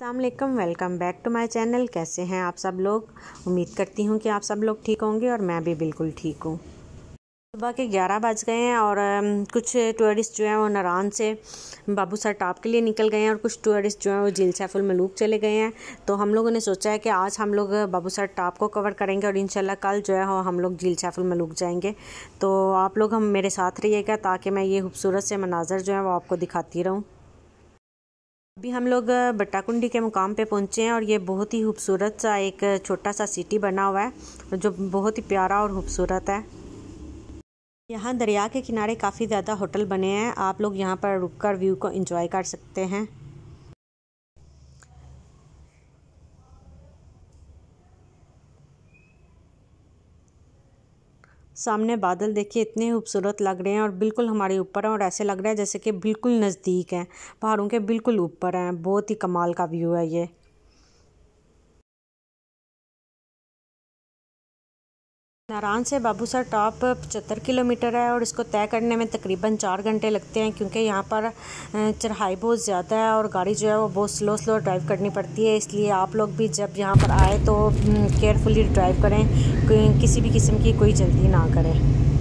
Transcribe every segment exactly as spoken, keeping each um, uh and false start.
अस्सलामुअलैकुम, welcome back to my channel. कैसे हैं आप सब लोग? उम्मीद करती हूँ कि आप सब लोग ठीक होंगे और मैं भी बिल्कुल ठीक हूँ। सुबह के ग्यारह बज गए हैं और कुछ टूरिस्ट जो हैं वो नारान से बाबूसर टॉप के लिए निकल गए हैं और कुछ टूरिस्ट जो हैं वो झील सैफुल मलूक चले गए हैं। तो हम लोगों ने सोचा है कि आज हम लोग बाबूसर टॉप को कवर करेंगे और इंशाल्लाह कल जो है हम लोग झील सैफुल मलूक जाएंगे। तो आप लोग हम मेरे साथ रहिएगा ताकि मैं ये खूबसूरत से मनाजर जो है वो आपको दिखाती रहूँ। अभी हम लोग बट्टाकुंडी के मुकाम पे पहुंचे हैं और ये बहुत ही खूबसूरत सा एक छोटा सा सिटी बना हुआ है जो बहुत ही प्यारा और खूबसूरत है। यहाँ दरिया के किनारे काफ़ी ज़्यादा होटल बने हैं, आप लोग यहाँ पर रुककर व्यू को एंजॉय कर सकते हैं। सामने बादल देखिए इतने खूबसूरत लग रहे हैं और बिल्कुल हमारे ऊपर हैं और ऐसे लग रहा है जैसे कि बिल्कुल नज़दीक हैं, पहाड़ों के बिल्कुल ऊपर हैं। बहुत ही कमाल का व्यू है ये। नारान से बाबूसर टॉप पचहत्तर किलोमीटर है और इसको तय करने में तकरीबन चार घंटे लगते हैं क्योंकि यहाँ पर चढ़ाई बहुत ज़्यादा है और गाड़ी जो है वो बहुत स्लो स्लो ड्राइव करनी पड़ती है। इसलिए आप लोग भी जब यहाँ पर आए तो केयरफुली ड्राइव करें, किसी भी किस्म की कोई जल्दी ना करें।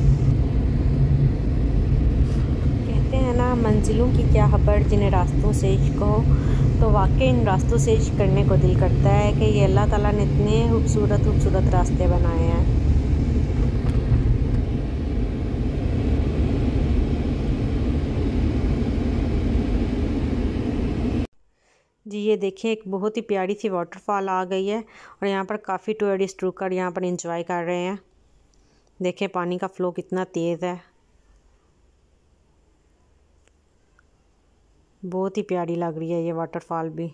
कहते हैं ना, मंजिलों की क्या खबर जिन्हें रास्तों से इश्क हो, तो वाकई इन रास्तों से इश्क करने को दिल करता है कि ये अल्लाह ताला ने इतने खूबसूरत खूबसूरत रास्ते बनाए हैं। जी ये देखिए एक बहुत ही प्यारी सी वाटरफॉल आ गई है और यहाँ पर काफ़ी टूरिस्ट रुककर यहाँ पर एंजॉय कर रहे हैं। देखें पानी का फ्लो कितना तेज़ है, बहुत ही प्यारी लग रही है ये वाटरफॉल भी।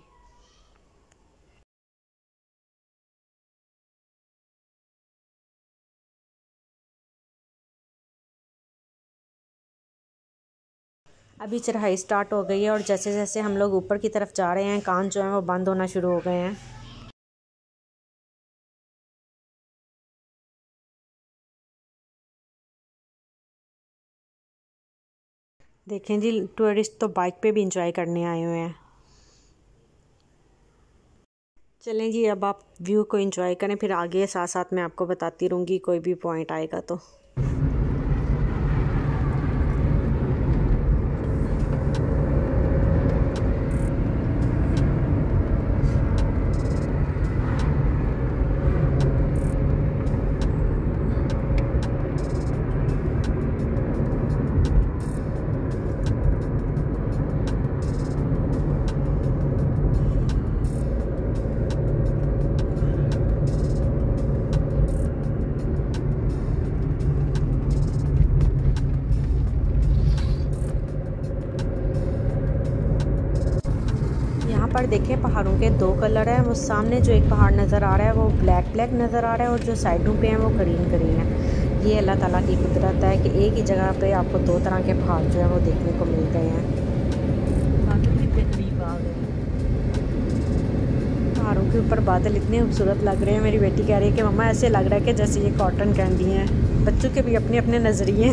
अभी चढ़ाई स्टार्ट हो गई है और जैसे जैसे हम लोग ऊपर की तरफ जा रहे हैं कान जो है वो बंद होना शुरू हो गए हैं। देखें जी, टूरिस्ट तो बाइक पे भी इंजॉय करने आए हुए हैं। चलें जी, अब आप व्यू को एंजॉय करें, फिर आगे साथ साथ मैं आपको बताती रहूँगी कोई भी पॉइंट आएगा तो। पर देखें पहाड़ों के दो कलर हैं। वो सामने जो एक पहाड़ नज़र आ रहा है वो ब्लैक ब्लैक नज़र आ रहा है और जो साइडों पे हैं वो ग्रीन ग्रीन है। ये अल्लाह ताला की कुदरत है कि एक ही जगह पे आपको दो तरह के पहाड़ जो है वो देखने को मिल गए हैं। पहाड़ों के ऊपर बादल इतने खूबसूरत लग रहे हैं। मेरी बेटी कह रही है कि मम्मा ऐसे लग रहा है कि जैसे ये कॉटन कैंडी हैं। बच्चों के भी अपने अपने नज़रिए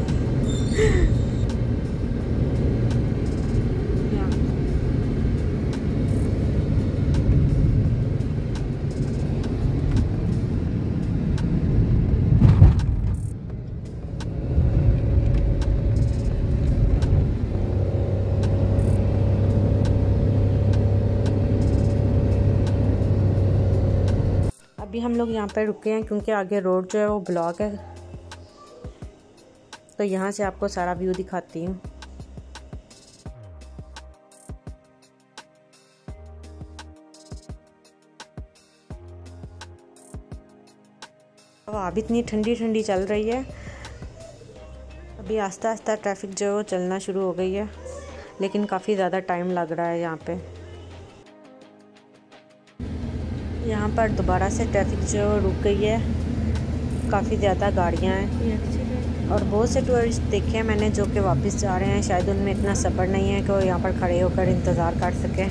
अभी हम लोग यहाँ पर रुके हैं क्योंकि आगे रोड जो है वो ब्लॉक है, तो यहाँ से आपको सारा व्यू दिखाती हूँ। हवा भी इतनी ठंडी ठंडी चल रही है। अभी आस्ता आस्ता ट्रैफिक जो है वो चलना शुरू हो गई है, लेकिन काफ़ी ज़्यादा टाइम लग रहा है यहाँ पे। यहाँ पर दोबारा से ट्रैफिक जो रुक गई है, काफ़ी ज़्यादा गाड़ियाँ हैं और बहुत से टूरिस्ट देखे हैं मैंने जो कि वापस जा रहे हैं। शायद उनमें इतना सब्र नहीं है कि वो यहाँ पर खड़े होकर इंतज़ार कर सकें।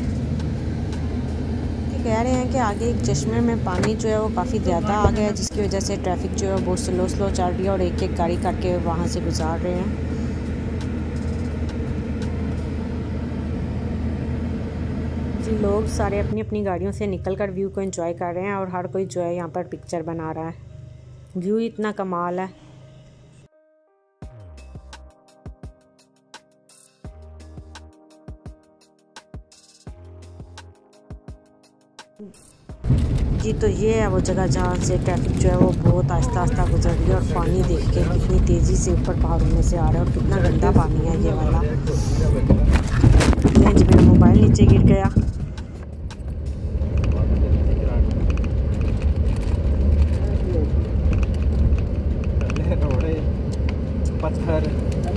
कह रहे हैं कि आगे एक चश्मे में पानी जो है वो काफ़ी ज़्यादा आ गया है, जिसकी वजह से ट्रैफिक जो है बहुत स्लो स्लो चल रही है और एक एक गाड़ी करके वहाँ से गुजार रहे हैं। जी लोग सारे अपनी अपनी गाड़ियों से निकल कर व्यू को एंजॉय कर रहे हैं और हर कोई जो है यहाँ पर पिक्चर बना रहा है। व्यू इतना कमाल है। जी तो ये है वो जगह जहाँ से ट्रैफिक जो है वो बहुत आहिस्ता आहिस्ता गुजर रही है और पानी देख के कितनी तेज़ी से ऊपर पहाड़ों में से आ रहा है और कितना गंदा पानी है ये वाला। जी मेरा मोबाइल नीचे गिर गया। पत्थर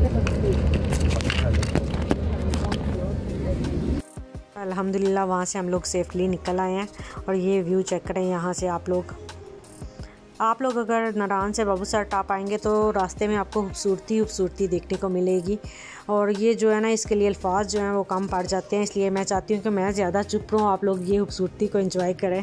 अल्हम्दुलिल्लाह वहाँ से हम लोग सेफली निकल आए हैं और ये व्यू चेक करें यहाँ से। आप लोग आप लोग अगर नारायण से बाबूसर टॉप आएंगे तो रास्ते में आपको खूबसूरती खूबसूरती देखने को मिलेगी और ये जो है ना इसके लिए अल्फाज जो हैं वो कम पड़ जाते हैं, इसलिए मैं चाहती हूँ कि मैं ज़्यादा चुप रहूँ, आप लोग ये खूबसूरती को एंजॉय करें।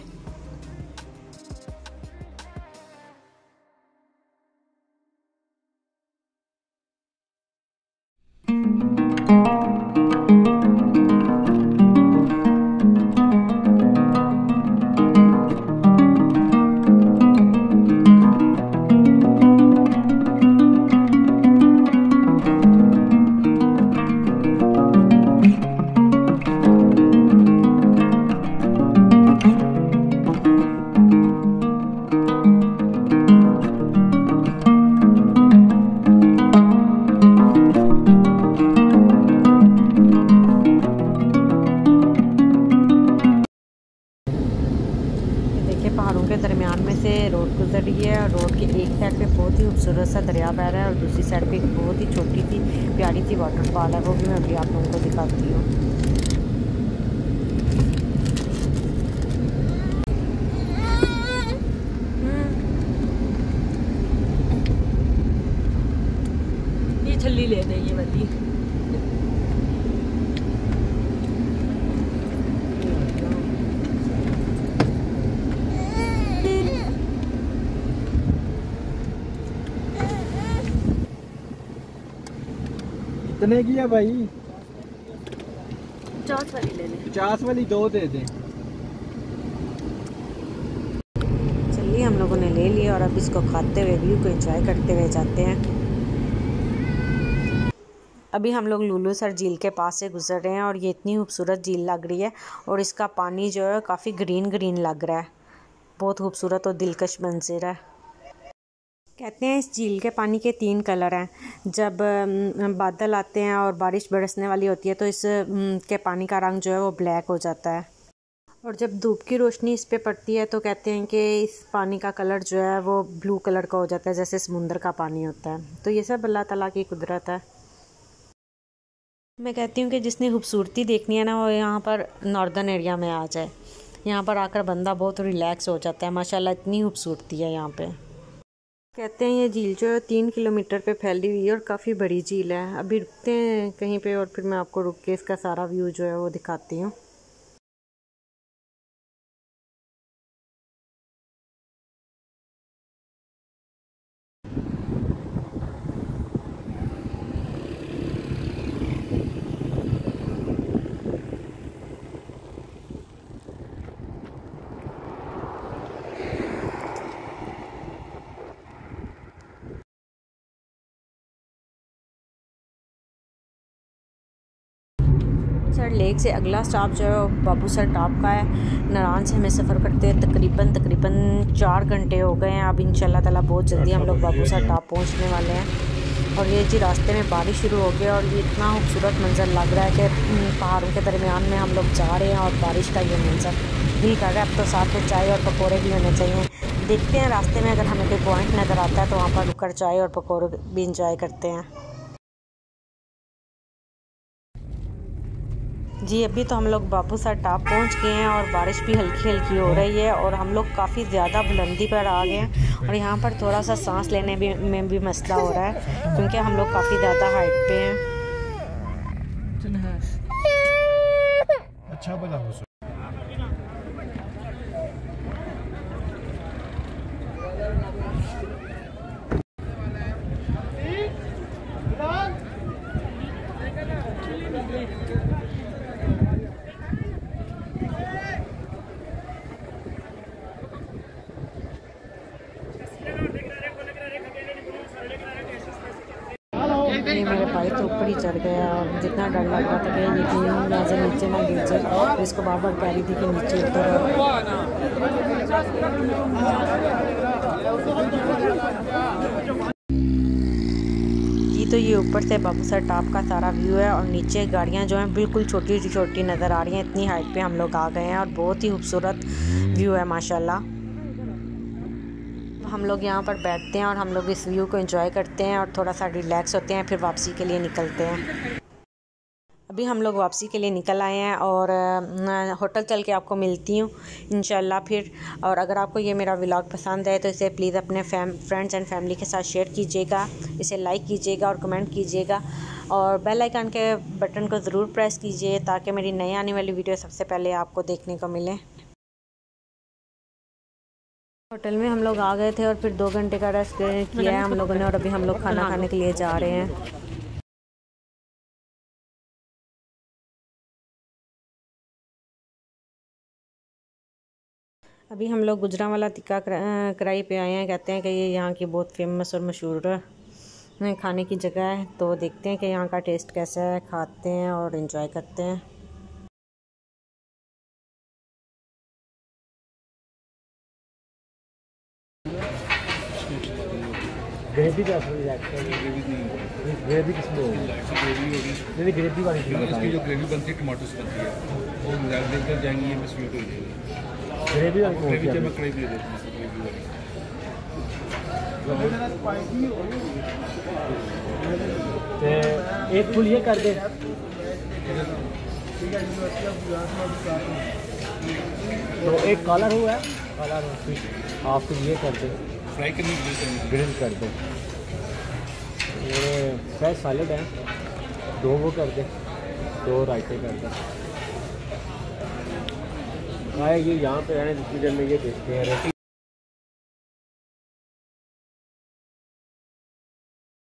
पहाड़ों के दरमियान में से रोड गुजर रही है और रोड के एक साइड पे बहुत ही खूबसूरत सा दरिया बह रहा है और दूसरी साइड पे एक बहुत ही छोटी सी प्यारी सी वाटरफॉल है, वो भी मैं अभी आप लोगों को दिखाती हूँ। ये छल्ली ले दे ये वाली। कितने की है भाई? पचास वाली ले लें। पचास वाली दो दे दें। चलिए हम लोगों ने ले लिया और अब इसको खाते हुए व्यू को एंजॉय करते हुए जाते हैं। अभी हम लोग लुलूसर झील के पास से गुजर रहे हैं और ये इतनी खूबसूरत झील लग रही है और इसका पानी जो है काफ़ी ग्रीन ग्रीन लग रहा है, बहुत खूबसूरत और दिलकश मंजर है। कहते हैं इस झील के पानी के तीन कलर हैं, जब बादल आते हैं और बारिश बरसने वाली होती है तो इस के पानी का रंग जो है वो ब्लैक हो जाता है और जब धूप की रोशनी इस पे पड़ती है तो कहते हैं कि इस पानी का कलर जो है वो ब्लू कलर का हो जाता है, जैसे समुंदर का पानी होता है। तो ये सब अल्लाह ताला की कुदरत है। मैं कहती हूँ कि जिसने खूबसूरती देखनी है ना वो यहाँ पर नॉर्दर्न एरिया में आ जाए, यहाँ पर आकर बंदा बहुत रिलैक्स हो जाता है। माशाल्लाह इतनी खूबसूरती है यहाँ पे। कहते हैं ये झील जो है तीन किलोमीटर पे फैली हुई है और काफ़ी बड़ी झील है। अभी रुकते हैं कहीं पे और फिर मैं आपको रुक के इसका सारा व्यू जो है वो दिखाती हूँ। सर लेक से अगला स्टॉप जो है बाबूसर टॉप का है। नारायण से हमें सफ़र करते हैं तकरीबन तकरीबन चार घंटे हो गए हैं। अब इंशाल्लाह ताला बहुत जल्दी हम लोग बाबूसर टॉप पहुंचने वाले हैं। और ये जी रास्ते में बारिश शुरू हो गई और ये इतना खूबसूरत मंजर लग रहा है कि पहाड़ों के दरमियान में हम लोग जा रहे हैं और बारिश का ये मंजर दिल कर रहा है। अब तो साथ में चाय और पकौड़े भी होने चाहिए। देखते हैं रास्ते में अगर हमें कोई पॉइंट नज़र आता है तो वहाँ पर रुक कर चाय और पकौड़े भी इंजॉय करते हैं। जी अभी तो हम लोग बाबूसर टॉप पहुंच गए हैं और बारिश भी हल्की हल्की हो रही है और हम लोग काफ़ी ज़्यादा बुलंदी पर आ गए हैं और यहाँ पर थोड़ा सा सांस लेने भी में भी मसला हो रहा है क्योंकि हम लोग काफ़ी ज़्यादा हाइट पे हैं। अच्छा बना हाइट तो ऊपर ही चढ़ गया और जितना डर लग रहा था कि ये टीम नजर नीचे ना गिर जाए, इसको बार बार कह रही थी कि नीचे उतर। जी तो ये ऊपर से बाबूसर टॉप का सारा व्यू है और नीचे गाड़ियाँ जो हैं बिल्कुल छोटी छोटी नज़र आ रही हैं। इतनी हाइट पे हम लोग आ गए हैं और बहुत ही खूबसूरत व्यू है माशाल्लाह। हम लोग यहाँ पर बैठते हैं और हम लोग इस व्यू को एंजॉय करते हैं और थोड़ा सा रिलैक्स होते हैं, फिर वापसी के लिए निकलते हैं। अभी हम लोग वापसी के लिए निकल आए हैं और होटल चल के आपको मिलती हूँ इंशाल्लाह फिर। और अगर आपको ये मेरा व्लॉग पसंद है तो इसे प्लीज़ अपने फैम फ्रेंड्स एंड फैमिली के साथ शेयर कीजिएगा, इसे लाइक कीजिएगा और कमेंट कीजिएगा और बेल आइकन के बटन को ज़रूर प्रेस कीजिए ताकि मेरी नई आने वाली वीडियो सबसे पहले आपको देखने को मिले। होटल में हम लोग आ गए थे और फिर दो घंटे का रेस्ट किया है हम लोगों ने और अभी हम लोग खाना खाने के लिए जा रहे हैं। अभी हम लोग गुजरांवाला टिक्का कढ़ाई पे आए हैं। कहते हैं कि ये यहाँ की बहुत फेमस और मशहूर खाने की जगह है, तो देखते हैं कि यहाँ का टेस्ट कैसा है, खाते हैं और एंजॉय करते हैं। ग्रेवी का ग्रेवी किसमें होगी? ग्रेवी ग्रेवी वाली इसकी जो ग्रेवी बनती है टमाटो से बनती है, वो लेकर जाएंगी, ये स्वीट हो जाएगी। ग्रेवी वाली ग्रेवी जब मैं ग्रेवी दे देता हूँ ग्रेवी वाली। एक फुल ये कर दे, तो एक कलर हुआ है, कलर आप तो ये कर दे, फ्राई करनी, ग्रिल कर दे। ये फ्रेश सैलेड है, दो वो कर दे, दो रायते कर दे। हाँ ये यहाँ पे रहने जितनी देर में ये देखते हैं।